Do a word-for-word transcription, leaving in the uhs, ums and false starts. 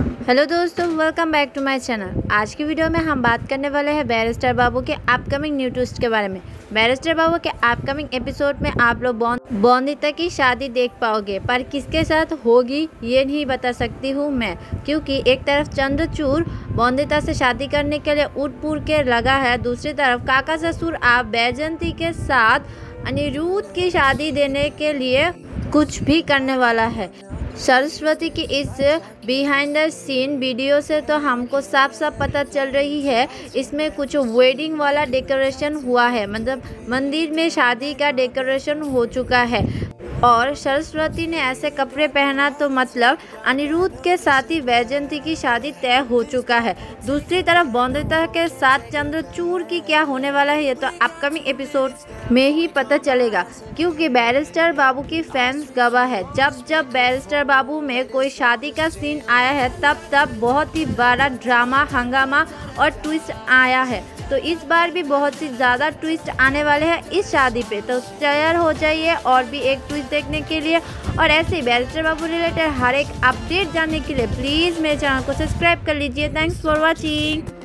Hello दोस्तों, welcome back to my channel. आज की वीडियो में हम बात करने वाले हैं बैरिस्टर बाबू के अपकमिंग न्यू ट्विस्ट के बारे में। बैरिस्टर बाबू के अपकमिंग एपिसोड में आप लोग बॉन्दिता की शादी देख पाओगे, पर किसके साथ होगी ये नहीं बता सकती हूँ मैं, क्योंकि एक तरफ चंद्रचूड़ बॉन्दिता से शादी करने के लिए उठ पुर के लगा है, दूसरी तरफ काका ससुर आप बैजंती के साथ अनिरुद्ध की शादी देने के लिए कुछ भी करने वाला है। सरस्वती की इस बिहाइंड द सीन वीडियो से तो हमको साफ साफ पता चल रही है इसमें कुछ वेडिंग वाला डेकोरेशन हुआ है, मतलब मंदिर में शादी का डेकोरेशन हो चुका है। और सरस्वती ने ऐसे कपड़े पहना तो मतलब अनिरुद्ध के साथ ही वैजयंती की शादी तय हो चुका है। दूसरी तरफ बॉन्दिता के साथ चंद्रचूड़ की क्या होने वाला है ये तो अपकमिंग एपिसोड में ही पता चलेगा, क्योंकि बैरिस्टर बाबू की फैंस गवाह है। जब जब बैरिस्टर बाबू में कोई शादी का सीन आया है तब तब बहुत ही बड़ा ड्रामा, हंगामा और ट्विस्ट आया है। तो इस बार भी बहुत सी ज़्यादा ट्विस्ट आने वाले हैं इस शादी पे, तो तैयार हो जाइए और भी एक ट्विस्ट देखने के लिए। और ऐसे ही बैरिस्टर बाबू रिलेटेड हर एक अपडेट जानने के लिए प्लीज़ मेरे चैनल को सब्सक्राइब कर लीजिए। Thanks for watching.